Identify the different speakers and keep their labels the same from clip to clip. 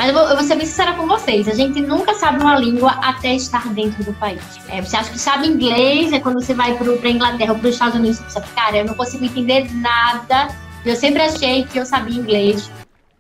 Speaker 1: Mas eu vou ser bem sincera com vocês, a gente nunca sabe uma língua até estar dentro do país. Você acha que sabe inglês, quando você vai para a Inglaterra ou para os Estados Unidos, você pensa, cara, eu não consigo entender nada. Eu sempre achei que eu sabia inglês.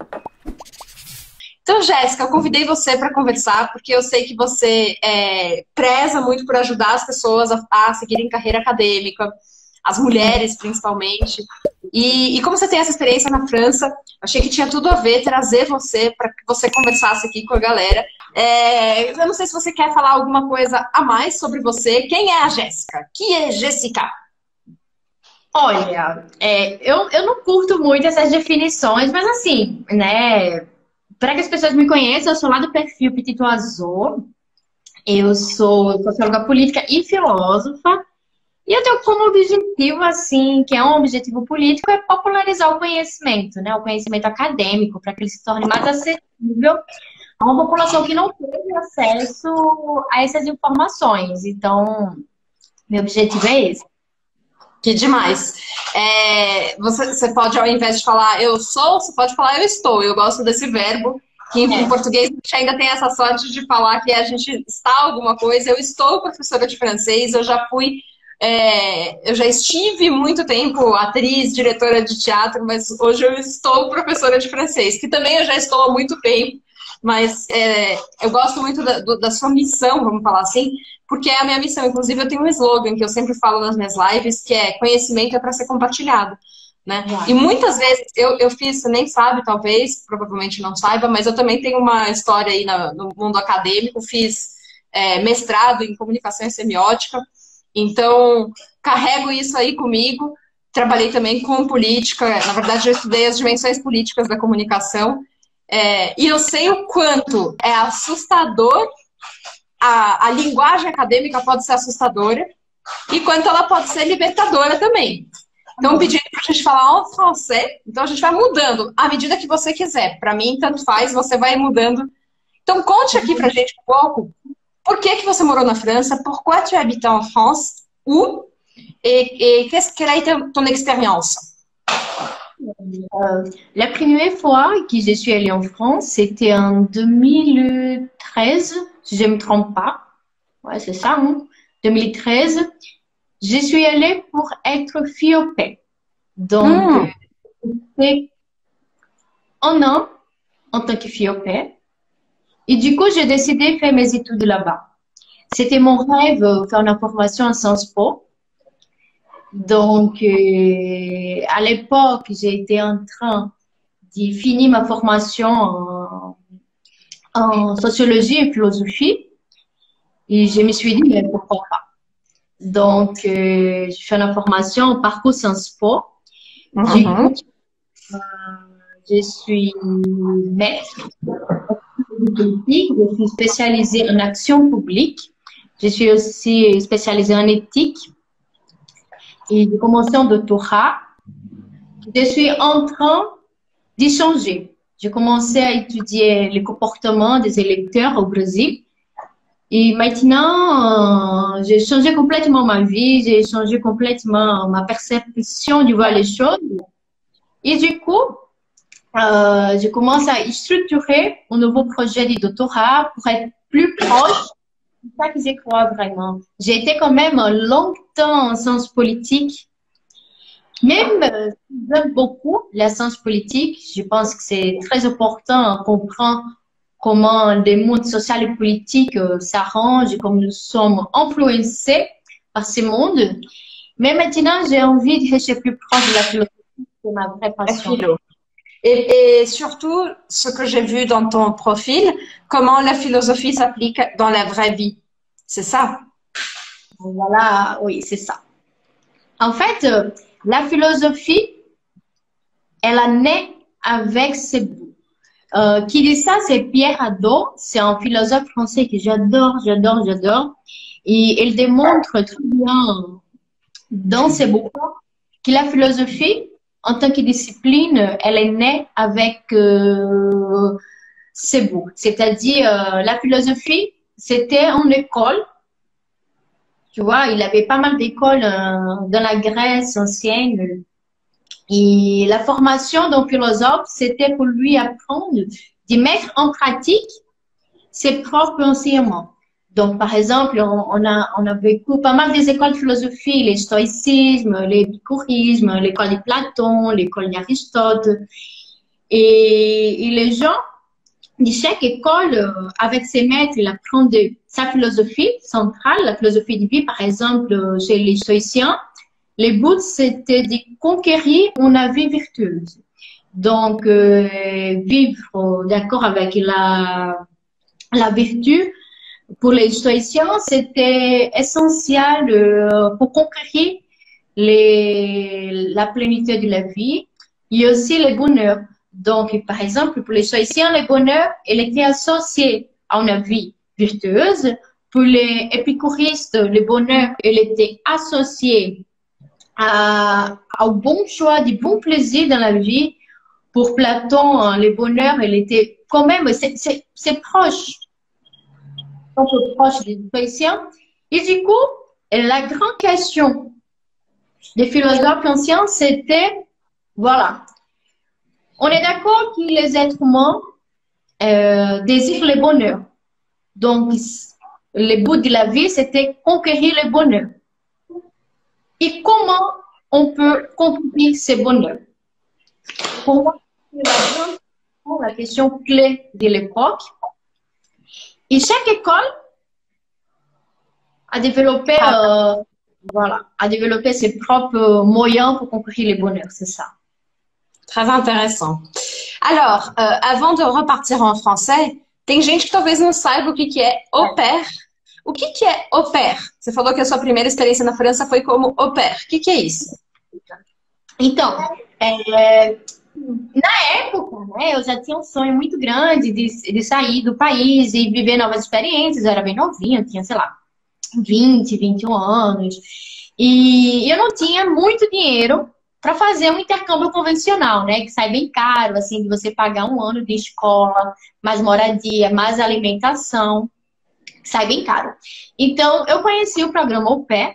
Speaker 2: Então, Jéssica, eu convidei você para conversar porque eu sei que você preza muito por ajudar as pessoas a seguirem carreira acadêmica, as mulheres principalmente. E como você tem essa experiência na França, achei que tinha tudo a ver trazer você para que você conversasse aqui com a galera. Eu não sei se você quer falar alguma coisa a mais sobre você. Quem é a Jéssica? Que é Jéssica?
Speaker 1: Olha, eu não curto muito essas definições, mas assim, né? Para que as pessoas me conheçam, eu sou lá do perfil Petit Oiseau. Eu sou socióloga política e filósofa. E eu tenho como objetivo, assim, que é um objetivo político, é popularizar o conhecimento, né? O conhecimento acadêmico, para que ele se torne mais acessível a uma população que não teve acesso a essas informações. Então, meu objetivo é esse.
Speaker 2: Que demais. Você pode, ao invés de falar eu sou, você pode falar eu estou. Eu gosto desse verbo, que em português a gente ainda tem essa sorte de falar que a gente está alguma coisa. Eu estou professora de francês, eu já estive muito tempo atriz, diretora de teatro, mas hoje eu estou professora de francês, que também eu já estou há muito tempo, mas eu gosto muito da sua missão, vamos falar assim, porque é a minha missão. Inclusive, eu tenho um slogan que eu sempre falo nas minhas lives, que é conhecimento é para ser compartilhado. Né? E muitas vezes, eu fiz, você nem sabe, talvez, provavelmente não saiba, mas eu também tenho uma história aí no mundo acadêmico, fiz mestrado em comunicação e semiótica, então carrego isso aí comigo. Trabalhei também com política, na verdade eu estudei as dimensões políticas da comunicação, e eu sei o quanto é assustador. A linguagem acadêmica pode ser assustadora e quanto ela pode ser libertadora também. Então, pedindo para a gente falar en français, então a gente vai mudando à medida que você quiser. Para mim, tanto faz, você vai mudando. Então, conte aqui para a gente um pouco por que você morou na França, pourquoi tu habites en France, où, et quelle a été ton expérience?
Speaker 1: La première fois que je suis allée en France, c'était en 2013, si je ne me trompe pas. Ouais, c'est ça, hein? 2013. Je suis allée pour être fille au paix. Donc, c'était un an en tant que fille au paix. Et du coup, j'ai décidé de faire mes études là-bas. C'était mon rêve, faire une formation à Sciences Po. Donc, à l'époque, j'ai été en train de finir ma formation en sociologie et philosophie. Et je me suis dit, mais pourquoi pas? Donc, je fais une formation en parcours Sciences Po. Je suis maître de politique, je suis spécialisée en action publique. Je suis aussi spécialisée en éthique. Et j'ai commencé en doctorat. Je suis en train d'y changer. J'ai commencé à étudier le comportement des électeurs au Brésil. Et maintenant, j'ai changé complètement ma vie, j'ai changé complètement ma perception de voir les choses. Et du coup, je commence à structurer un nouveau projet de doctorat pour être plus proche. C'est ça que j'y crois vraiment. J'ai été quand même longtemps en sciences politiques. Même si j'aime beaucoup la science politique, je pense que c'est très important de comprendre comment les mondes sociaux et politiques s'arrangent, comme nous sommes influencés par ces mondes. Mais maintenant, j'ai envie de rester plus proche de la philosophie, c'est ma vraie passion.
Speaker 2: Et surtout, ce que j'ai vu dans ton profil, comment la philosophie s'applique dans la vraie vie. C'est ça?
Speaker 1: Voilà, oui, c'est ça. En fait, la philosophie, elle a né avec ses bouts. Qui dit ça, c'est Pierre Hadot. C'est un philosophe français que j'adore. Et il démontre très bien dans ses bouquins que la philosophie, en tant que discipline, elle est née avec ses bouts. C'est-à-dire, la philosophie, c'était en école. Tu vois, il avait pas mal d'écoles dans la Grèce ancienne. Et la formation d'un philosophe, c'était pour lui apprendre de mettre en pratique ses propres enseignements. Donc, par exemple, on a vécu pas mal des écoles de philosophie, les stoïcisme, l'épicurisme, l'école de Platon, l'école d'Aristote. Et les gens de chaque école, avec ses maîtres, il apprendait sa philosophie centrale, la philosophie de vie. Par exemple, chez les stoïciens, le but, c'était de conquérir une vie vertueuse. Donc, vivre d'accord avec la vertu, pour les stoïciens, c'était essentiel pour conquérir la plénitude de la vie et aussi le bonheur. Donc, par exemple, pour les stoïciens, le bonheur, il était associé à une vie vertueuse. Pour les épicuristes, le bonheur, il était associé au bon choix, du bon plaisir dans la vie. Pour Platon, le bonheur, il était quand même, c'est proche. Un peu proche des stoïciens. Et du coup, la grande question des philosophes anciens, c'était, voilà, on est d'accord que les êtres humains désirent le bonheur. Donc, le but de la vie, c'était conquérir le bonheur. Et comment on peut conquérir ce bonheur? Pour moi, c'est la question clé de l'époque. Et chaque école a développé, a développé ses propres moyens pour conquérir le bonheur, c'est ça.
Speaker 2: Très intéressant. Alors, avant de repartir en français, tem gente que talvez não saiba o que é au pair. O que é au pair? Você falou que a sua primeira experiência na França foi como au pair. O que é isso?
Speaker 1: Então, na época, né, eu já tinha um sonho muito grande de sair do país e viver novas experiências. Eu era bem novinha, eu tinha, sei lá, 20, 21 anos. E eu não tinha muito dinheiro para fazer um intercâmbio convencional, né? Que sai bem caro, assim, de você pagar um ano de escola, mais moradia, mais alimentação. Sai bem caro. Então, eu conheci o programa Au Pair.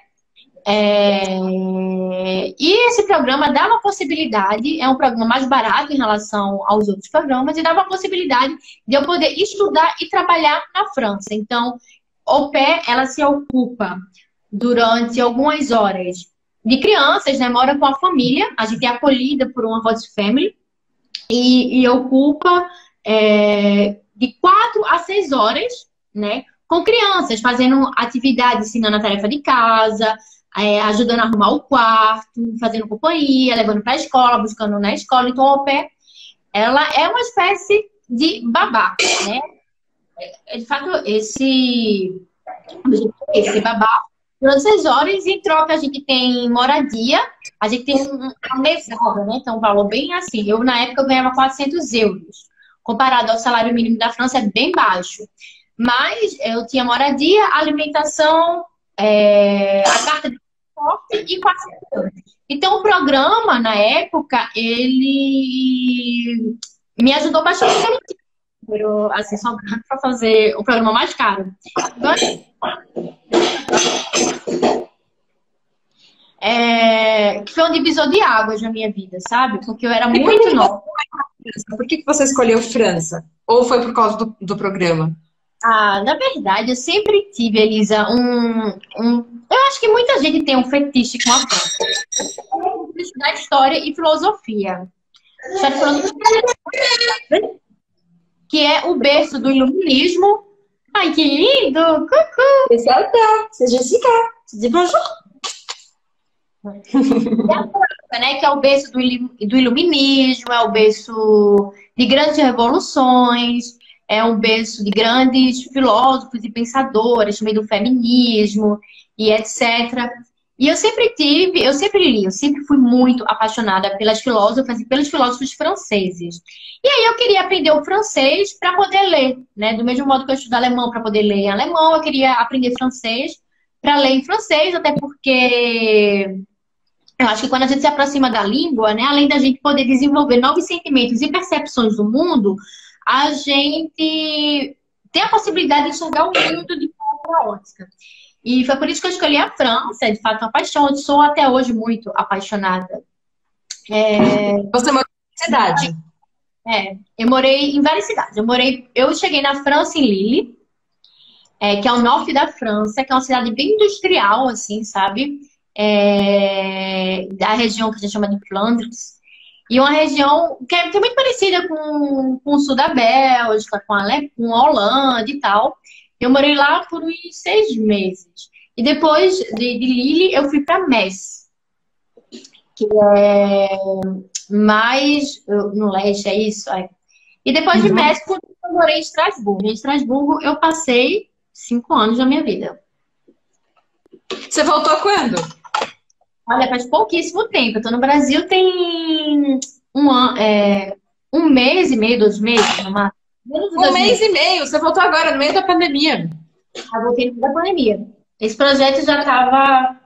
Speaker 1: E esse programa dá uma possibilidade, é um programa mais barato em relação aos outros programas, e dá uma possibilidade de eu poder estudar e trabalhar na França. Então, Au Pair, ela se ocupa durante algumas horas de crianças, né? Mora com a família, a gente é acolhida por uma host family, e ocupa de 4 a 6 horas, né? Com crianças, fazendo atividades, ensinando a tarefa de casa, ajudando a arrumar o quarto, fazendo companhia, levando para a escola, buscando na escola. Então, Au Pair, ela é uma espécie de babá, né? De fato, esse babá, durante 6 horas, em troca, a gente tem moradia, a gente tem uma mesada, né? Então, um valor bem assim. Eu, na época, eu ganhava 400 euros. Comparado ao salário mínimo da França, é bem baixo. Mas eu tinha moradia, alimentação, a carta de transporte e 400 euros. Então, o programa, na época, ele me ajudou bastante. Eu, assim, só para fazer o programa mais caro. Então, que foi um divisor de águas na minha vida, sabe? Porque eu era muito nova.
Speaker 2: Por que você escolheu França? Ou foi por causa do programa?
Speaker 1: Na verdade, eu sempre tive, Elisa, eu acho que muita gente tem um fetiche com a França. Eu fui estudar história e filosofia. Que é o berço do iluminismo. Ai, que lindo! Coucou!
Speaker 2: C'est Jessica. Tu dis bonjour.
Speaker 1: Né, que é o berço do iluminismo, é o berço de grandes revoluções, é um berço de grandes filósofos e pensadores, também do feminismo e etc. E eu sempre li, eu sempre fui muito apaixonada pelas filósofas e pelos filósofos franceses. E aí eu queria aprender o francês para poder ler, né? Do mesmo modo que eu estudo alemão para poder ler em alemão, eu queria aprender francês para ler em francês, até porque eu acho que quando a gente se aproxima da língua, né, além da gente poder desenvolver novos sentimentos e percepções do mundo, a gente tem a possibilidade de enxergar o mundo de outra ótica. E foi por isso que eu escolhi a França, de fato, uma paixão. Eu sou até hoje muito apaixonada.
Speaker 2: Você mora em que cidade?
Speaker 1: Eu morei em várias cidades. Eu cheguei na França, em Lille, que é o norte da França, que é uma cidade bem industrial, assim, sabe? Da região que a gente chama de Flandres. E uma região que é muito parecida com o sul da Bélgica, com a Holanda e tal. Eu morei lá por uns 6 meses. E depois de Lille, eu fui para Metz, que é mais no leste, é isso? E depois de Metz, eu morei em Estrasburgo. Em Estrasburgo, eu passei 5 anos da minha vida.
Speaker 2: Você voltou quando?
Speaker 1: Olha, faz pouquíssimo tempo. Eu tô no Brasil tem um mês e meio, 2 meses, no máximo.
Speaker 2: Um mês e meio? Você voltou agora, no meio da pandemia.
Speaker 1: Eu voltei no meio da pandemia. Esse projeto já estava...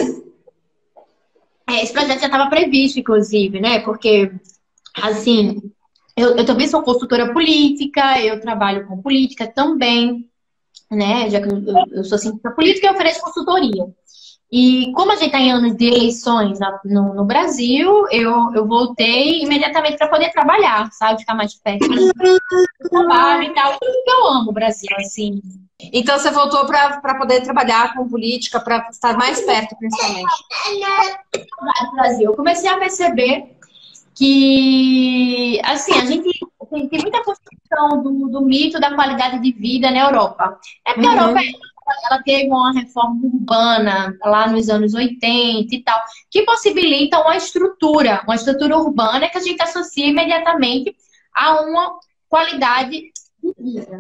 Speaker 1: esse projeto já estava previsto, inclusive, né? Porque, assim, eu também sou consultora política, eu trabalho com política também, né? Já que eu sou cientista política, eu ofereço consultoria. E como a gente está em anos de eleições no Brasil, eu voltei imediatamente para poder trabalhar, sabe? Ficar mais perto do trabalho e tal. Tudo que eu amo o Brasil, assim.
Speaker 2: Então você voltou para poder trabalhar com política, para estar mais perto, principalmente.
Speaker 1: No Brasil, eu comecei a perceber que, assim, a gente tem muita construção do mito da qualidade de vida na Europa. Porque a Europa ela teve uma reforma urbana lá nos anos 80 e tal, que possibilita uma estrutura urbana que a gente associa imediatamente a uma qualidade de vida.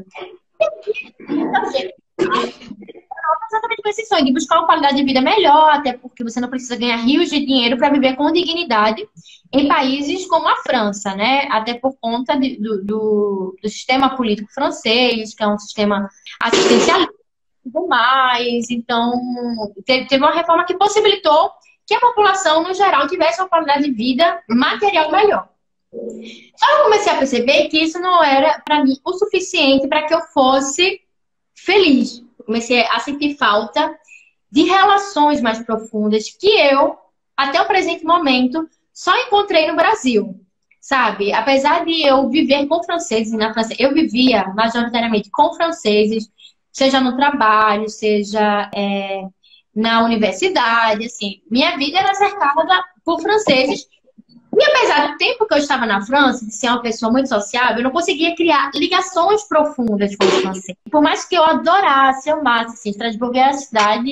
Speaker 1: Exatamente com esse sonho de buscar uma qualidade de vida melhor, até porque você não precisa ganhar rios de dinheiro para viver com dignidade em países como a França, né? Até por conta do sistema político francês, que é um sistema assistencialista e tudo mais. Então, teve uma reforma que possibilitou que a população, no geral, tivesse uma qualidade de vida material melhor. Só que eu comecei a perceber que isso não era, para mim, o suficiente para que eu fosse feliz. Comecei a sentir falta de relações mais profundas que eu, até o presente momento, só encontrei no Brasil, sabe? Apesar de eu viver com franceses na França, eu vivia majoritariamente com franceses, seja no trabalho, seja na universidade, assim. Minha vida era cercada por franceses. E apesar do tempo que eu estava na França, de ser uma pessoa muito sociável, eu não conseguia criar ligações profundas com o francês. Por mais que eu adorasse, eu amasse, assim, Estrasburgo é a cidade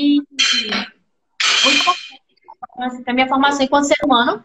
Speaker 1: muito importante para a minha formação enquanto ser humano,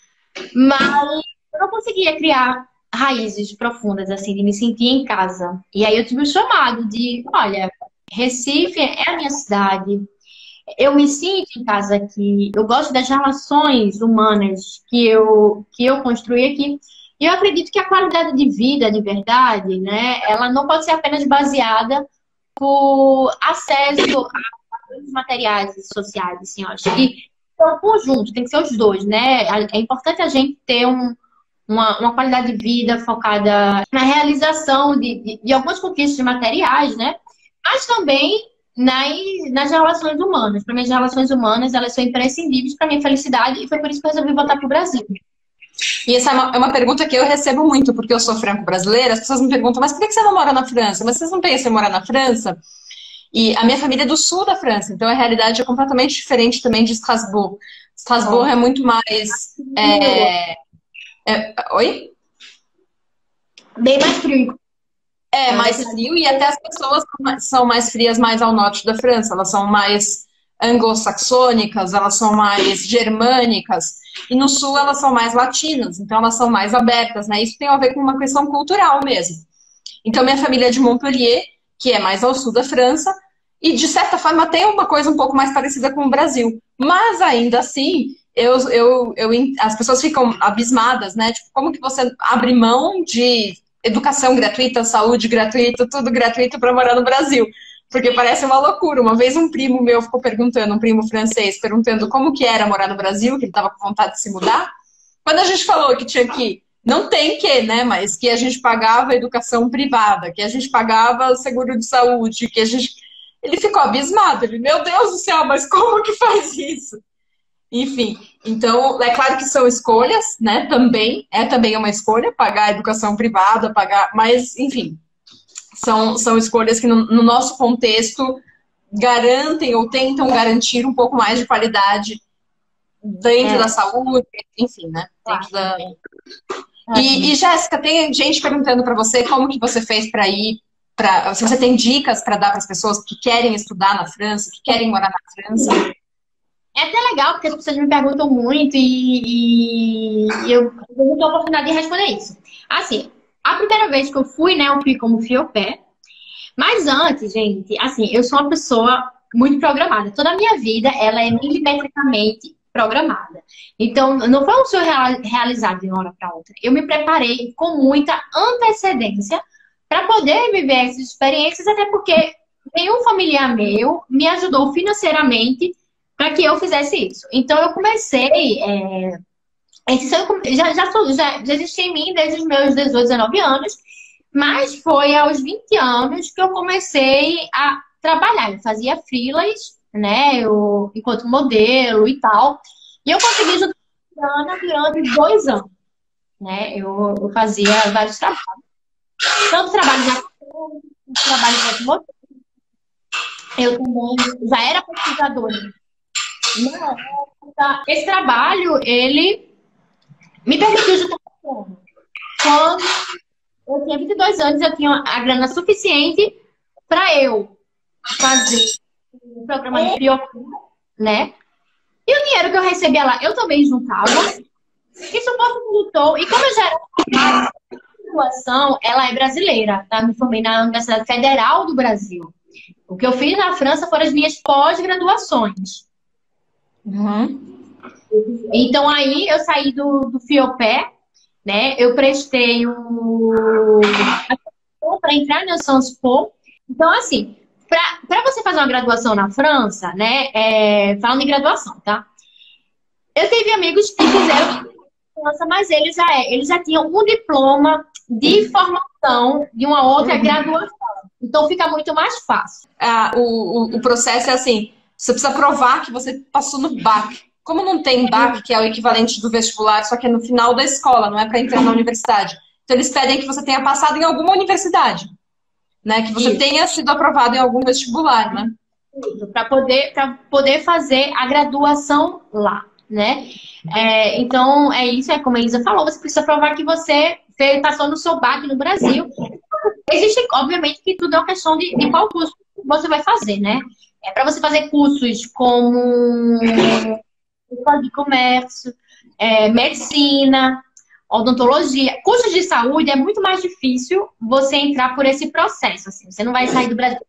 Speaker 1: mas eu não conseguia criar raízes profundas, assim, de me sentir em casa. E aí eu tive o chamado de, olha, Recife é a minha cidade, eu me sinto em casa aqui, eu gosto das relações humanas que eu construí aqui. E eu acredito que a qualidade de vida, de verdade, né, ela não pode ser apenas baseada por acesso a materiais e sociais, assim, eu acho que é um conjunto, tem que ser os dois, né? É importante a gente ter uma qualidade de vida focada na realização de algumas conquistas materiais, né? Mas também nas relações humanas. Para mim, as relações humanas, elas são imprescindíveis para minha felicidade e foi por isso que eu resolvi voltar para o Brasil.
Speaker 2: E essa é uma pergunta que eu recebo muito, porque eu sou franco-brasileira, as pessoas me perguntam, mas por que você não mora na França? Mas vocês não pensam em morar na França? E a minha família é do sul da França, então a realidade é completamente diferente também de Estrasburgo. Estrasburgo é muito mais... Oi?
Speaker 1: Bem mais frio.
Speaker 2: É, mais frio, e até as pessoas são mais frias mais ao norte da França, elas são mais anglo-saxônicas, elas são mais germânicas, e no sul elas são mais latinas, então elas são mais abertas, né? Isso tem a ver com uma questão cultural mesmo. Então minha família é de Montpellier, que é mais ao sul da França, e de certa forma tem uma coisa um pouco mais parecida com o Brasil, mas ainda assim, as pessoas ficam abismadas, né? Tipo, como que você abre mão de educação gratuita, saúde gratuita, tudo gratuito para morar no Brasil? Porque parece uma loucura. Uma vez um primo meu ficou perguntando, um primo francês, perguntando como que era morar no Brasil, que ele estava com vontade de se mudar. Quando a gente falou que tinha que, não tem que, né, mas que a gente pagava educação privada, que a gente pagava seguro de saúde, que a gente... Ele ficou abismado. Ele, meu Deus do céu, mas como que faz isso? Enfim, Então, é claro que são escolhas, né? Também, é também uma escolha, pagar a educação privada, pagar, mas, enfim, são escolhas que no nosso contexto garantem ou tentam garantir um pouco mais de qualidade dentro da saúde, enfim, né? Dentro da... E Jéssica, tem gente perguntando para você como que você fez para ir, se você tem dicas para dar para as pessoas que querem estudar na França, que querem morar na França.
Speaker 1: É até legal, porque as pessoas me perguntam muito e eu não tenho a oportunidade de responder isso. Assim, a primeira vez que eu fui, né, eu fui como fiopé. Mas antes, gente, assim, eu sou uma pessoa muito programada. Toda a minha vida, ela é milimetricamente programada. Então, não foi um sonho realizado de uma hora para outra. Eu me preparei com muita antecedência para poder viver essas experiências, até porque nenhum familiar meu me ajudou financeiramente para que eu fizesse isso. Então, eu comecei... esse sonho já existia em mim desde os meus 18, 19 anos, mas foi aos 20 anos que eu comecei a trabalhar. Eu fazia freelas, né? Enquanto modelo e tal. E eu consegui juntar grana durante 2 anos, né? Eu fazia vários trabalhos. Tanto trabalho de trabalho enquanto modelo. Eu também já era pesquisadora. Na época, esse trabalho, ele me permitiu juntar grana. Quando eu tinha 22 anos, eu tinha a grana suficiente para eu fazer o programa de fiopé, né? E o dinheiro que eu recebia lá, eu também juntava. Isso possibilitou. E como eu já era a graduação, ela é brasileira, tá? Me formei na Universidade Federal do Brasil. O que eu fiz na França foram as minhas pós-graduações. Então, aí, eu saí do fiopé, né? Eu prestei para entrar na Sciences Po. Então, assim, para você fazer uma graduação na França, né? Falando em graduação, tá? Eu tive amigos que fizeram na França, mas eles já tinham um diploma de formação de uma outra graduação. Então, fica muito mais fácil.
Speaker 2: O processo é assim, você precisa provar que você passou no BAC. Como não tem BAC, que é o equivalente do vestibular, só que é no final da escola, não é para entrar na universidade. Então, eles pedem que você tenha passado em alguma universidade, né? Que você tenha sido aprovado em algum vestibular, né?
Speaker 1: Para poder fazer a graduação lá, né? Então, é isso, como a Elisa falou, você precisa provar que você passou no seu BAC no Brasil. Existe, obviamente, que tudo é uma questão de qual curso você vai fazer, né? Para você fazer cursos como escola de comércio, medicina, odontologia, cursos de saúde, é muito mais difícil você entrar por esse processo. Assim. Você não vai sair do Brasil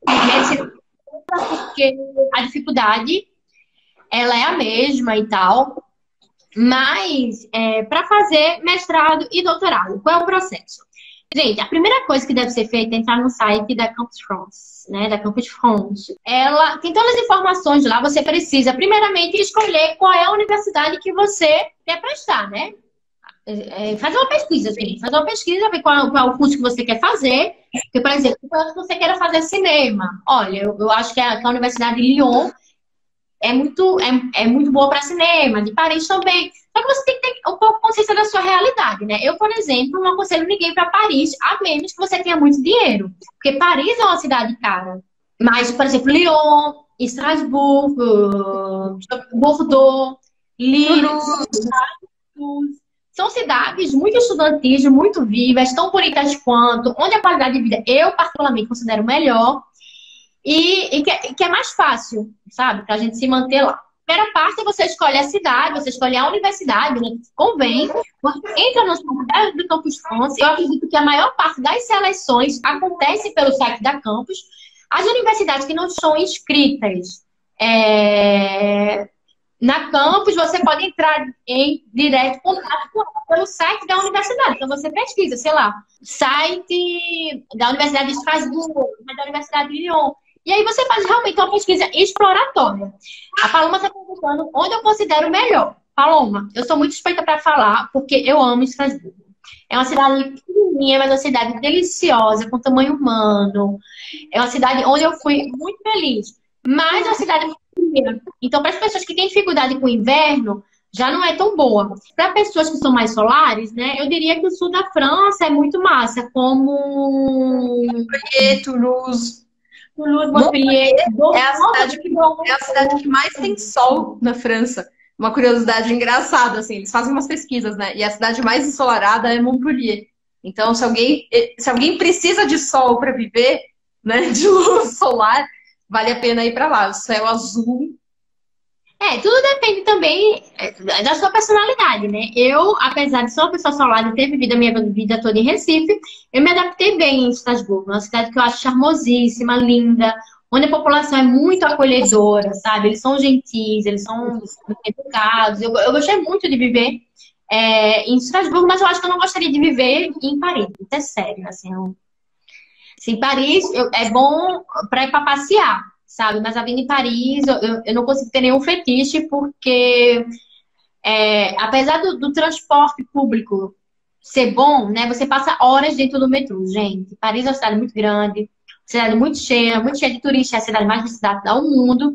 Speaker 1: porque a dificuldade ela é a mesma e tal, mas para fazer mestrado e doutorado, qual é o processo? Gente, a primeira coisa que deve ser feita é entrar no site da Campus France, né? Da Campus France. Ela tem todas as informações lá. Você precisa, primeiramente, escolher qual é a universidade que você quer prestar, né? Fazer uma pesquisa, gente. Fazer uma pesquisa, ver qual é o curso que você quer fazer. Porque, por exemplo, se você quer fazer cinema, olha, eu acho que a Universidade de Lyon é muito boa para cinema, de Paris também. Só que você tem que ter um pouco consciência da sua realidade, né? Eu, por exemplo, não aconselho ninguém para Paris, a menos que você tenha muito dinheiro. Porque Paris é uma cidade cara. Mas, por exemplo, Lyon, Estrasburgo, Bordeaux, Lille, são cidades muito estudantis, muito vivas, tão bonitas quanto, onde a qualidade de vida eu, particularmente, considero melhor. E que é mais fácil, sabe? Pra gente se manter lá. Primeira parte, você escolhe a cidade, você escolhe a universidade, né? Convém. Você entra no site do Campus France. Eu acredito que a maior parte das seleções acontece pelo site da Campus. As universidades que não são inscritas na Campus, você pode entrar em direto contato pelo site da universidade. Então, você pesquisa, sei lá, site da Universidade de Estrasburgo, da Universidade de Lyon. E aí você faz realmente uma pesquisa exploratória. A Paloma está perguntando onde eu considero melhor. Paloma, eu sou muito suspeita para falar, porque eu amo Estrasburgo. É uma cidade pequenininha, mas é uma cidade deliciosa, com tamanho humano. É uma cidade onde eu fui muito feliz. Mas é uma cidade muito pequena. Então, para as pessoas que têm dificuldade com o inverno, já não é tão boa. Para pessoas que são mais solares, né, eu diria que o sul da França é muito massa, como
Speaker 2: Toulouse.
Speaker 1: Toulouse, Montpellier,
Speaker 2: É a cidade que mais tem sol na França. Uma curiosidade engraçada, assim, eles fazem umas pesquisas, né? E a cidade mais ensolarada é Montpellier. Então, se alguém precisa de sol para viver, né, de luz solar, vale a pena ir para lá. O céu azul.
Speaker 1: Tudo depende também da sua personalidade, né? Eu, apesar de ser uma pessoa solar e ter vivido a minha vida toda em Recife, eu me adaptei bem em Estrasburgo, uma cidade que eu acho charmosíssima, linda, onde a população é muito acolhedora, sabe? Eles são gentis, eles são educados. Eu gostei muito de viver em Estrasburgo, mas eu acho que eu não gostaria de viver em Paris. Isso é sério, assim. Assim, Paris é bom para ir para passear, sabe? Mas a vida em Paris, eu não consigo ter nenhum fetiche, porque apesar do transporte público ser bom, né? Você passa horas dentro do metrô, gente. Paris é uma cidade muito grande, cidade muito cheia de turistas, é a cidade mais visitada do mundo.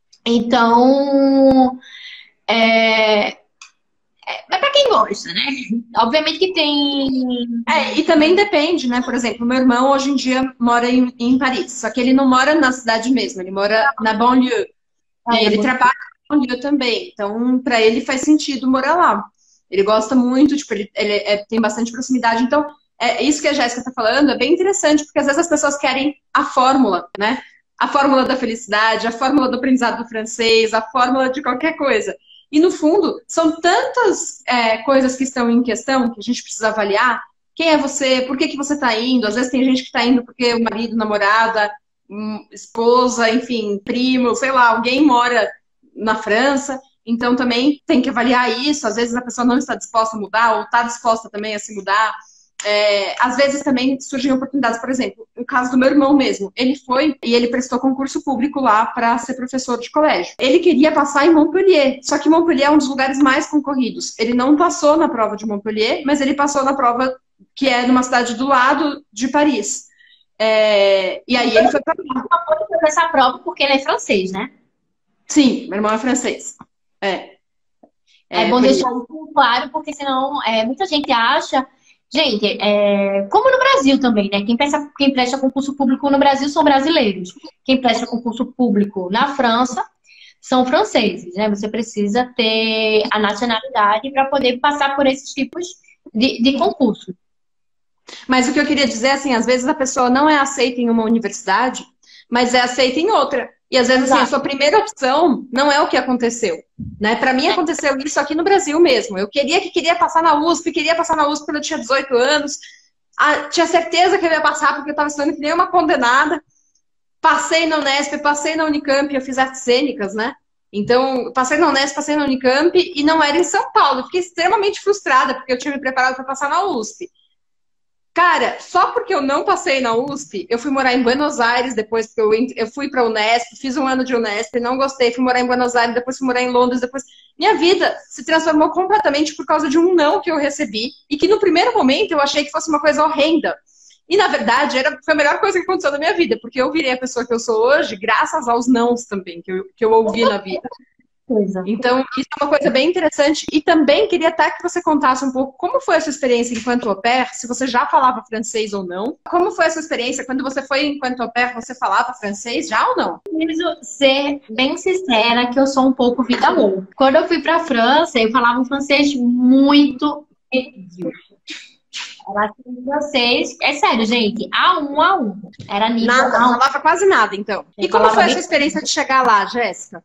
Speaker 1: Então, é para quem gosta, né? Obviamente que tem.
Speaker 2: E também depende, né? Por exemplo, meu irmão hoje em dia mora em Paris, só que ele não mora na cidade mesmo, ele mora na banlieue. E ele trabalha na banlieue também, então para ele faz sentido morar lá. Ele gosta muito, tipo, ele tem bastante proximidade. Então, isso que a Jéssica está falando é bem interessante, porque às vezes as pessoas querem a fórmula, né? A fórmula da felicidade, a fórmula do aprendizado do francês, a fórmula de qualquer coisa. E, no fundo, são tantas coisas que estão em questão que a gente precisa avaliar. Quem é você? Por que você está indo? Às vezes tem gente que está indo porque o marido, namorada, esposa, enfim, primo, sei lá, alguém mora na França. Então, também tem que avaliar isso. Às vezes a pessoa não está disposta a mudar ou está disposta também a se mudar. Às vezes também surgem oportunidades, por exemplo, o caso do meu irmão mesmo, ele foi e ele prestou concurso público lá para ser professor de colégio. Ele queria passar em Montpellier, só que Montpellier é um dos lugares mais concorridos. Ele não passou na prova de Montpellier, mas ele passou na prova que é numa cidade do lado de Paris. E aí ele foi para lá.
Speaker 1: Não pode fazer essa prova porque ele é francês, né?
Speaker 2: Sim, meu irmão é francês.
Speaker 1: É bom deixar isso claro, porque senão muita gente acha. Gente, como no Brasil também, né? Quem presta concurso público no Brasil são brasileiros. Quem presta concurso público na França são franceses, né? Você precisa ter a nacionalidade para poder passar por esses tipos de concurso.
Speaker 2: Mas o que eu queria dizer, assim, às vezes a pessoa não é aceita em uma universidade, mas é aceita em outra. E às vezes, assim, a sua primeira opção não é o que aconteceu, né? Para mim aconteceu isso aqui no Brasil mesmo. Eu queria passar na USP, quando eu tinha 18 anos. Tinha certeza que eu ia passar porque eu estava estudando que nem uma condenada. Passei na Unesp, passei na Unicamp, eu fiz artes cênicas, né? Então, passei na Unesp, passei na Unicamp e não era em São Paulo. Eu fiquei extremamente frustrada porque eu tinha me preparado para passar na USP. Cara, só porque eu não passei na USP, eu fui morar em Buenos Aires depois, porque eu fui para a Unesp, fiz um ano de Unesp, não gostei, fui morar em Buenos Aires, depois fui morar em Londres, depois... Minha vida se transformou completamente por causa de um não que eu recebi e que no primeiro momento eu achei que fosse uma coisa horrenda. E na verdade foi a melhor coisa que aconteceu na minha vida, porque eu virei a pessoa que eu sou hoje graças aos nãos também que eu ouvi na vida. Então, isso é uma coisa bem interessante. E também queria até que você contasse um pouco como foi a sua experiência enquanto au pair, se você já falava francês ou não. Como foi a sua experiência quando você foi enquanto au pair, você falava francês já ou não?
Speaker 1: Preciso ser bem sincera que eu sou um pouco vida louca. Quando eu fui para a França, eu falava um francês muito medíocre. Era assim, francês, é sério, gente, A1. Era nível
Speaker 2: nada, não falava quase nada, então. E como foi a sua experiência de chegar lá, Jéssica?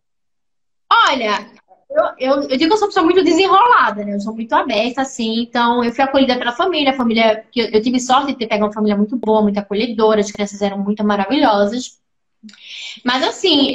Speaker 1: Olha, eu digo que eu sou uma pessoa muito desenrolada, né? Eu sou muito aberta, assim. Então, eu fui acolhida pela família. A família, que eu tive sorte de ter pegado uma família muito boa, muito acolhedora. As crianças eram muito maravilhosas. Mas, assim,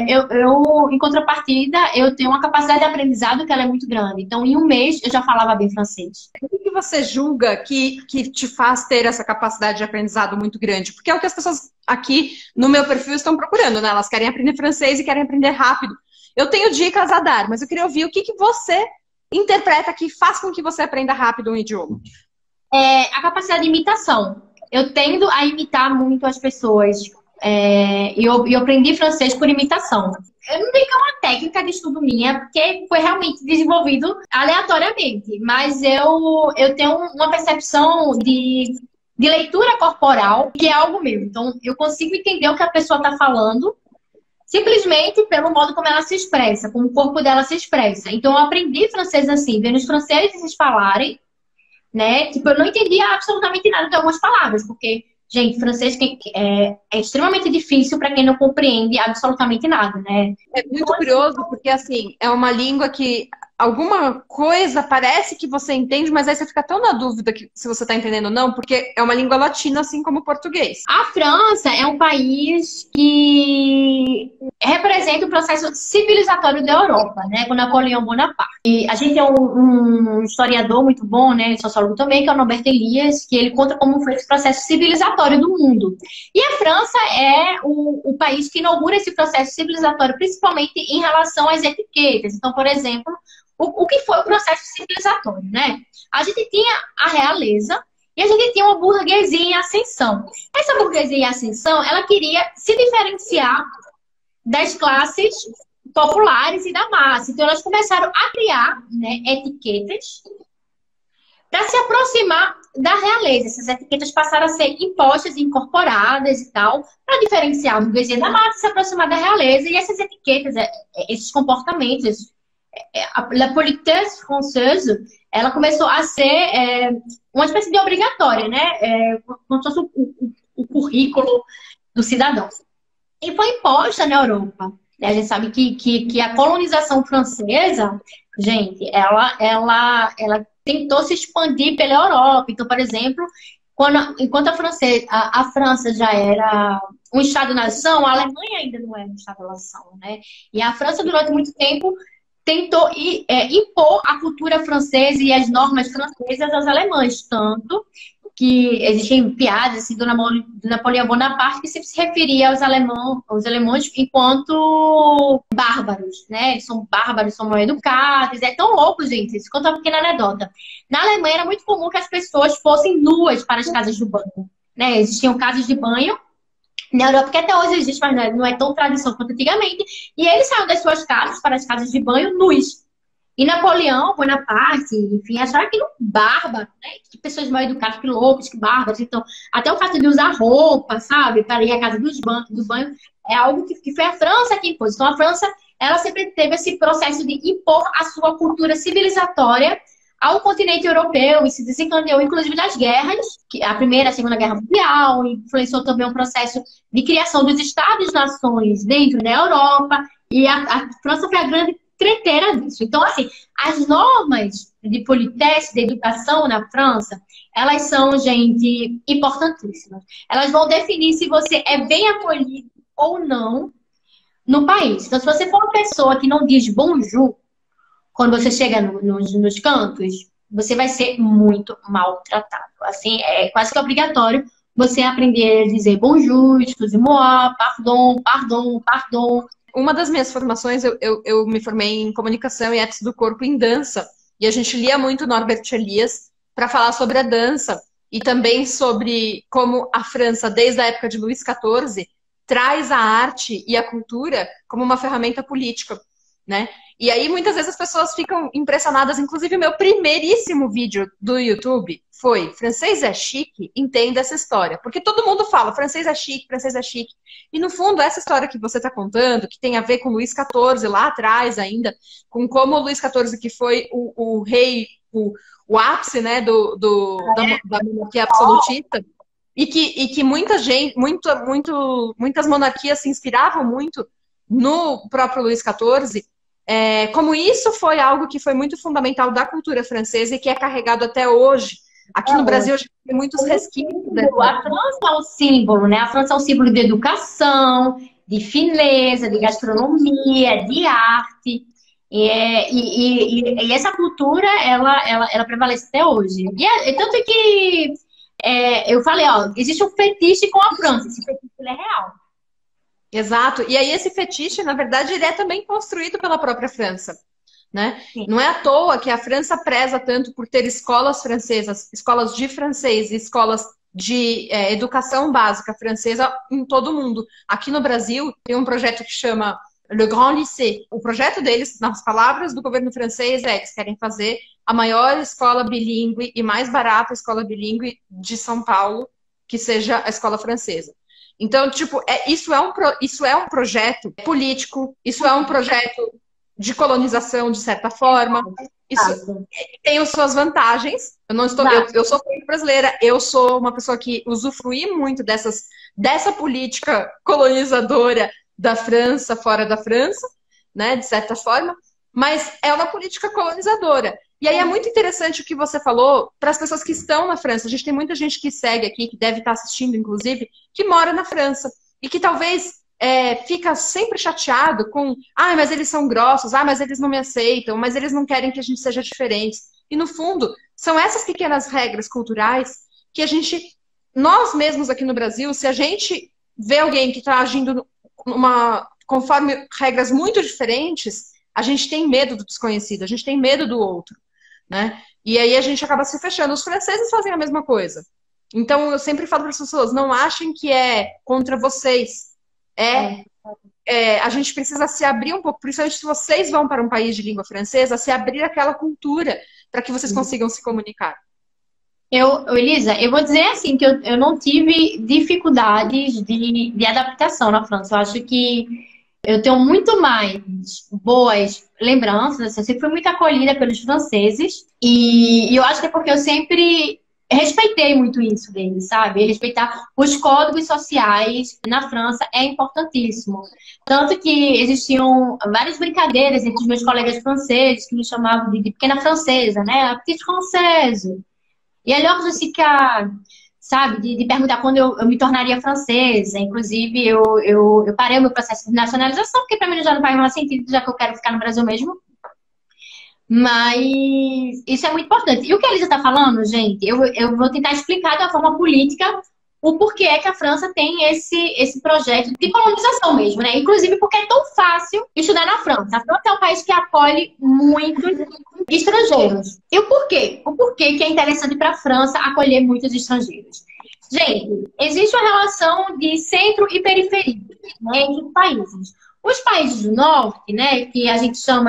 Speaker 1: em contrapartida, eu tenho uma capacidade de aprendizado que ela é muito grande. Então, em um mês, eu já falava bem francês.
Speaker 2: O que você julga que te faz ter essa capacidade de aprendizado muito grande? Porque é o que as pessoas aqui no meu perfil estão procurando, né? Elas querem aprender francês e querem aprender rápido. Eu tenho dicas a dar, mas eu queria ouvir o que você interpreta que faz com que você aprenda rápido um idioma.
Speaker 1: A capacidade de imitação. Eu tendo a imitar muito as pessoas. E eu aprendi francês por imitação. Eu não digo que é uma técnica de estudo minha, porque foi realmente desenvolvido aleatoriamente. Mas eu tenho uma percepção de leitura corporal, que é algo meu. Então, eu consigo entender o que a pessoa está falando, simplesmente pelo modo como ela se expressa, como o corpo dela se expressa. Então, eu aprendi francês assim, vendo os franceses falarem, né? Tipo, eu não entendia absolutamente nada de algumas palavras, porque, gente, francês é extremamente difícil para quem não compreende absolutamente nada, né?
Speaker 2: É muito curioso, porque, assim, é uma língua que alguma coisa parece que você entende, mas aí você fica tão na dúvida que, se você está entendendo ou não, porque é uma língua latina, assim como o português.
Speaker 1: A França é um país que representa o processo civilizatório da Europa, né, com Napoleão Bonaparte. E a gente tem um historiador muito bom, né, sociólogo também, que é o Norbert Elias, que ele conta como foi esse processo civilizatório do mundo. E a França é o país que inaugura esse processo civilizatório, principalmente em relação às etiquetas. Então, por exemplo, o que foi o processo civilizatório, né? A gente tinha a realeza e a gente tinha uma burguesia em ascensão. Essa burguesia em ascensão, ela queria se diferenciar das classes populares e da massa. Então, elas começaram a criar, né, etiquetas para se aproximar da realeza. Essas etiquetas passaram a ser impostas e incorporadas e tal, para diferenciar a burguesia da massa e se aproximar da realeza. E essas etiquetas, esses comportamentos, a politesse française, ela começou a ser uma espécie de obrigatória, né? Como se fosse o currículo do cidadão. E foi imposta na Europa. A gente sabe que a colonização francesa, gente, ela tentou se expandir pela Europa. Então, por exemplo, enquanto a França já era um Estado-nação, a Alemanha ainda não era um Estado-nação, né? E a França, durante muito tempo, tentou impor a cultura francesa e as normas francesas aos alemães, tanto que existem piadas assim, do Napoleão Bonaparte que sempre se referia aos alemães enquanto bárbaros, né? Eles são bárbaros, são mal educados, é tão louco, gente. Isso conta uma pequena anedota. Na Alemanha era muito comum que as pessoas fossem nuas para as casas de banho, né? Existiam casas de banho na Europa, que até hoje existe, mas não é tão tradição quanto antigamente, e eles saíram das suas casas para as casas de banho nus. E Napoleão Bonaparte, enfim, acharam aquilo bárbaro, né? Que pessoas mal educadas, que loucos, que bárbaros. Então, até o fato de usar roupa, sabe, para ir à casa do banho, é algo que foi a França que impôs. Então, a França, ela sempre teve esse processo de impor a sua cultura civilizatória ao continente europeu e se desencadeou, inclusive, das guerras, a Primeira e a Segunda Guerra Mundial, influenciou também um processo de criação dos Estados-nações dentro da Europa, e a França foi a grande treteira disso. Então, assim, as normas de politesse, de educação na França, elas são, gente, importantíssimas. Elas vão definir se você é bem acolhido ou não no país. Então, se você for uma pessoa que não diz bonjour, quando você chega nos cantos, você vai ser muito maltratado. Assim, é quase que obrigatório você aprender a dizer bonjour, excusez-moi, pardon, pardon, pardon.
Speaker 2: Uma das minhas formações, eu me formei em comunicação e artes do corpo em dança. E a gente lia muito Norbert Elias para falar sobre a dança e também sobre como a França, desde a época de Luís XIV, traz a arte e a cultura como uma ferramenta política, né? E aí, muitas vezes, as pessoas ficam impressionadas. Inclusive, o meu primeiríssimo vídeo do YouTube foi Francês é chique? Entenda essa história. Porque todo mundo fala, francês é chique, francês é chique. E, no fundo, essa história que você está contando, que tem a ver com Luís XIV, lá atrás ainda, com como o Luís XIV, que foi o rei, o ápice, né, da monarquia absolutista, e que muitas monarquias se inspiravam muito no próprio Luís XIV, como isso foi algo que foi muito fundamental da cultura francesa e que é carregado até hoje. Aqui no Brasil, a gente tem muitos resquícios.
Speaker 1: A França é um símbolo, né? A França é um símbolo de educação, de fineza, de gastronomia, de arte. E essa cultura, ela prevalece até hoje. Tanto que eu falei, ó, existe um fetiche com a França. Esse fetiche ele é real.
Speaker 2: Exato. E aí esse fetiche, na verdade, ele é também construído pela própria França, né? Não é à toa que a França preza tanto por ter escolas francesas, escolas de francês e escolas de educação básica francesa em todo o mundo. Aqui no Brasil tem um projeto que chama Le Grand Lycée. O projeto deles, nas palavras do governo francês, é que eles querem fazer a maior escola bilíngue e mais barata escola bilíngue de São Paulo, que seja a escola francesa. Então, tipo, isso é um projeto político, isso é um projeto de colonização, de certa forma. Isso tem as suas vantagens. Eu sou brasileira, eu sou uma pessoa que usufrui muito dessa política colonizadora da França, fora da França, né, de certa forma, mas é uma política colonizadora. E aí é muito interessante o que você falou para as pessoas que estão na França. A gente tem muita gente que segue aqui, que deve estar assistindo, inclusive, que mora na França e que talvez fica sempre chateado com mas eles são grossos, mas eles não me aceitam, mas eles não querem que a gente seja diferente. E no fundo, são essas pequenas regras culturais que nós mesmos aqui no Brasil, se a gente vê alguém que está agindo conforme regras muito diferentes, a gente tem medo do desconhecido, a gente tem medo do outro, né? E aí a gente acaba se fechando. Os franceses fazem a mesma coisa. Então eu sempre falo para as pessoas, não achem que é contra vocês. A gente precisa se abrir um pouco, principalmente se vocês vão para um país de língua francesa, se abrir aquela cultura para que vocês consigam se comunicar.
Speaker 1: Elisa, eu vou dizer assim, que eu não tive dificuldades de adaptação na França. Eu acho que eu tenho muito mais boas lembranças, assim, eu sempre fui muito acolhida pelos franceses, e eu acho que é porque eu sempre respeitei muito isso deles, sabe? Respeitar os códigos sociais na França é importantíssimo. Tanto que existiam várias brincadeiras entre os meus colegas franceses que me chamavam de pequena francesa, né? A petite française. E alors je suis cá, sabe? De perguntar quando eu me tornaria francesa. Inclusive, eu parei o meu processo de nacionalização, porque para mim já não faz mais sentido, já que eu quero ficar no Brasil mesmo. Mas isso é muito importante. E o que a Elisa está falando, gente, eu vou tentar explicar de uma forma política o porquê é que a França tem esse projeto de colonização mesmo, né? Inclusive porque é tão fácil estudar na França. A França é um país que acolhe muitos estrangeiros. E o porquê? O porquê que é interessante para a França acolher muitos estrangeiros? Gente, existe uma relação de centro e periferia, né, entre os países. Os países do norte, né, que a gente chama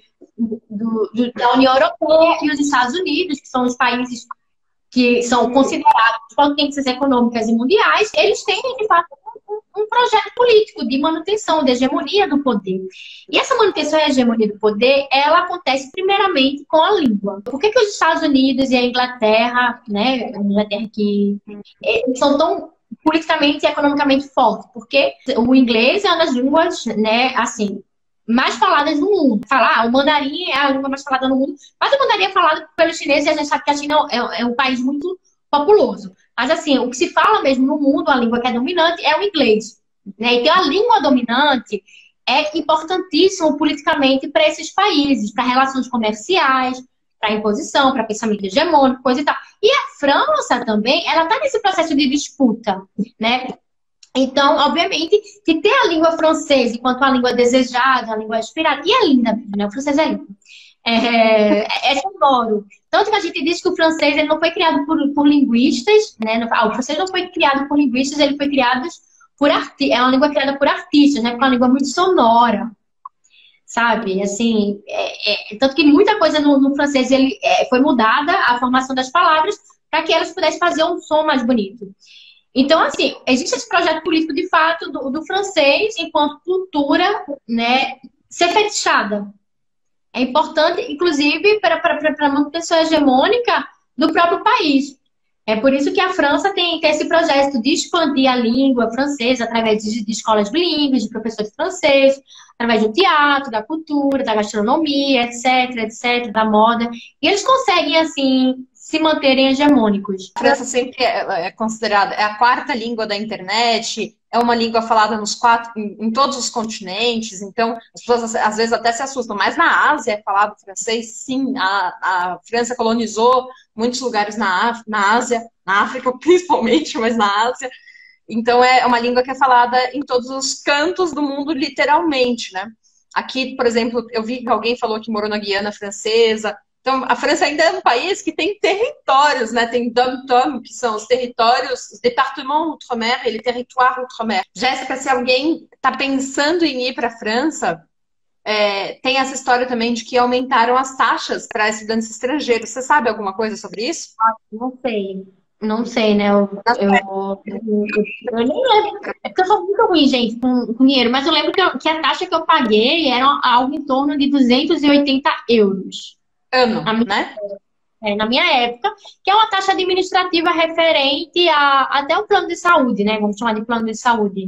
Speaker 1: da União Europeia, e os Estados Unidos, que são os países que são considerados potências econômicas e mundiais, eles têm, de fato, um projeto político de manutenção, de hegemonia do poder. E essa manutenção e hegemonia do poder, ela acontece primeiramente com a língua. Por que os Estados Unidos e a Inglaterra, né, a Inglaterra que são tão politicamente e economicamente fortes? Porque o inglês é uma das línguas, né, assim, mais faladas no mundo. O mandarim é a língua mais falada no mundo, mas o mandarim é falado pelos chineses e a gente sabe que a China é um país muito populoso. Mas, assim, o que se fala mesmo no mundo, a língua que é dominante, é o inglês, né? Então, a língua dominante é importantíssimo politicamente para esses países, para relações comerciais, para imposição, para pensamento hegemônico, coisa e tal. E a França também, ela está nesse processo de disputa, né? Então, obviamente, que ter a língua francesa enquanto a língua desejada, a língua aspirada, e é linda, né? O francês é lindo. É sonoro. Tanto que a gente diz que o francês ele não foi criado por linguistas, né? O francês não foi criado por linguistas, ele foi criado por artistas. É uma língua criada por artistas, né? Porque é uma língua muito sonora, sabe? Assim, tanto que muita coisa no francês foi mudada, a formação das palavras, para que elas pudessem fazer um som mais bonito. Então, assim, existe esse projeto político, de fato, do francês enquanto cultura, né, ser fetichada. É importante, inclusive, para a manutenção hegemônica do próprio país. É por isso que a França tem esse projeto de expandir a língua francesa através de escolas bilíngues, de professores franceses, através do teatro, da cultura, da gastronomia, etc., da moda. E eles conseguem, assim, se manterem hegemônicos.
Speaker 2: A França sempre é considerada a quarta língua da internet, é uma língua falada em todos os continentes, então as pessoas às vezes até se assustam, mas na Ásia é falado francês, sim, a França colonizou muitos lugares na Ásia, na África principalmente, mas na Ásia, então é uma língua que é falada em todos os cantos do mundo, literalmente, né? Aqui, por exemplo, eu vi que alguém falou que morou na Guiana Francesa, Então, a França ainda é um país que tem territórios, né? Tem dom-tom, que são os territórios, os départements outre-mer e les territoires outre-mer. Jéssica, se alguém está pensando em ir para a França, tem essa história também de que aumentaram as taxas para estudantes estrangeiros. Você sabe alguma coisa sobre isso?
Speaker 1: Não sei. Não sei, né? Eu nem lembro. É porque eu sou muito ruim, gente, com dinheiro. Mas eu lembro que a taxa que eu paguei era algo em torno de 280 euros.
Speaker 2: Ano, né?
Speaker 1: Na minha época, que é uma taxa administrativa referente até o plano de saúde, né? Vamos chamar de plano de saúde.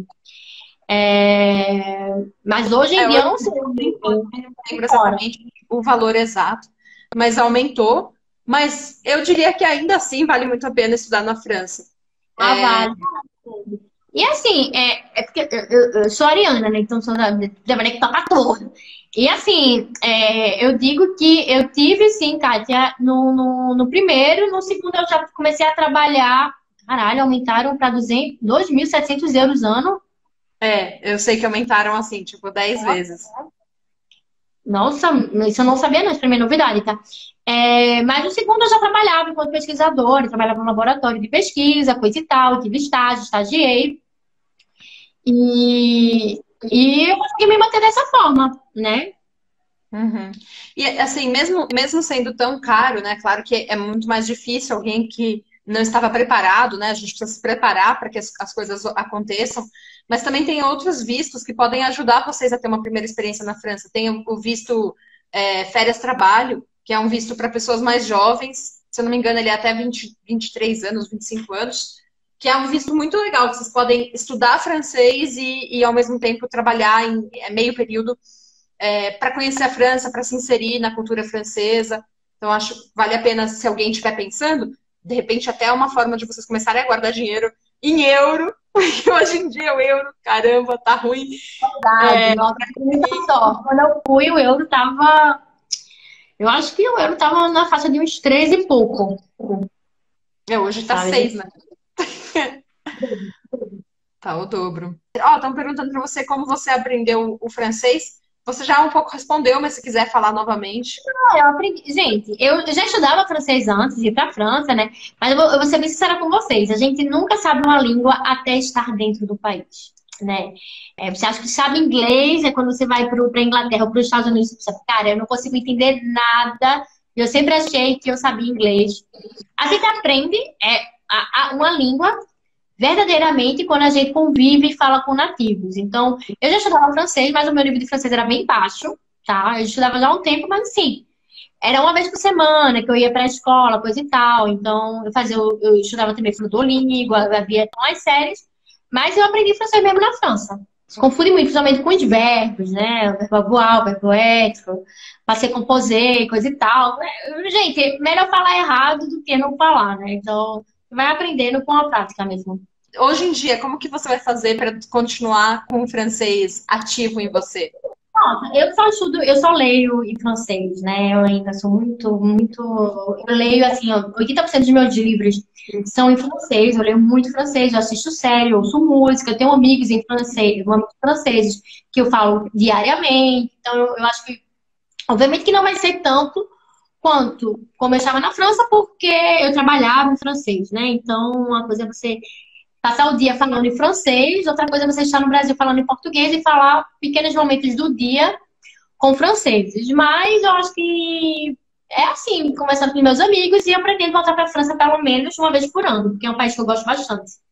Speaker 1: Mas hoje em dia eu não sei.
Speaker 2: Eu não lembro exatamente o valor exato, mas aumentou. Mas eu diria que ainda assim vale muito a pena estudar na França.
Speaker 1: Vale. E assim, porque eu sou ariana, né? Então sou da maneira que toca torno. E assim, eu digo que eu tive, sim, Kátia, no primeiro, no segundo eu já comecei a trabalhar. Caralho, aumentaram para 2.700 euros ano.
Speaker 2: Eu sei que aumentaram assim, tipo, 10 vezes.
Speaker 1: Nossa, isso eu não sabia, não, isso pra mim é novidade, tá? Mas no segundo eu já trabalhava enquanto pesquisadora, trabalhava no laboratório de pesquisa, coisa e tal, tive estágio, estagiei. E eu consegui me manter dessa forma, né?
Speaker 2: Uhum. E assim, mesmo sendo tão caro, né? Claro que é muito mais difícil alguém que não estava preparado, né? A gente precisa se preparar para que as coisas aconteçam. Mas também tem outros vistos que podem ajudar vocês a ter uma primeira experiência na França. Tem o visto férias-trabalho, que é um visto para pessoas mais jovens. Se eu não me engano, ele é até 23 anos, 25 anos. Que é um visto muito legal. Vocês podem estudar francês e ao mesmo tempo, trabalhar em meio período para conhecer a França, para se inserir na cultura francesa. Então, acho que vale a pena, se alguém estiver pensando, de repente até é uma forma de vocês começarem a guardar dinheiro em euro, porque hoje em dia o euro, caramba, tá ruim.
Speaker 1: Verdade, nossa, muita sorte. Quando eu fui, o euro tava. Eu acho que o euro tava na faixa de uns 13 e pouco.
Speaker 2: Hoje tá 6, né? Tá o dobro. Estão perguntando para você como você aprendeu o francês. Você já um pouco respondeu, mas se quiser falar novamente.
Speaker 1: Eu aprendi. Gente, eu já estudava francês antes de ir pra França, né? Mas eu vou ser bem sincera com vocês. A gente nunca sabe uma língua até estar dentro do país, né? Você acha que sabe inglês, quando você vai pra Inglaterra ou pros Estados Unidos, você pensa, cara, eu não consigo entender nada. Eu sempre achei que eu sabia inglês. A gente aprende uma língua verdadeiramente quando a gente convive e fala com nativos. Então, eu já estudava francês, mas o meu nível de francês era bem baixo, tá? Eu estudava já há um tempo, mas assim, era uma vez por semana que eu ia para a escola, coisa e tal. Então, eu estudava também no Duolingo, havia umas séries, mas eu aprendi francês mesmo na França. Se confunde muito, principalmente com os verbos, né? O verbo avoir, o verbo être, passei composer, coisa e tal. Gente, melhor falar errado do que não falar, né? Então, vai aprendendo com a prática mesmo.
Speaker 2: Hoje em dia, como que você vai fazer para continuar com o francês ativo em você?
Speaker 1: Nossa, eu só leio em francês, né? Eu ainda sou muito. Eu leio, assim, 80% dos meus livros são em francês, eu leio muito francês, eu assisto série, eu ouço música, eu tenho amigos em francês, amigos franceses que eu falo diariamente. Então, eu acho que, obviamente, que não vai ser tanto quanto como eu estava na França, porque eu trabalhava em francês, né? Então, uma coisa é você passar o dia falando em francês, outra coisa é você estar no Brasil falando em português e falar pequenos momentos do dia com franceses. Mas eu acho que é assim, conversando com meus amigos e aprendendo a voltar para a França pelo menos uma vez por ano, porque é um país que eu gosto bastante.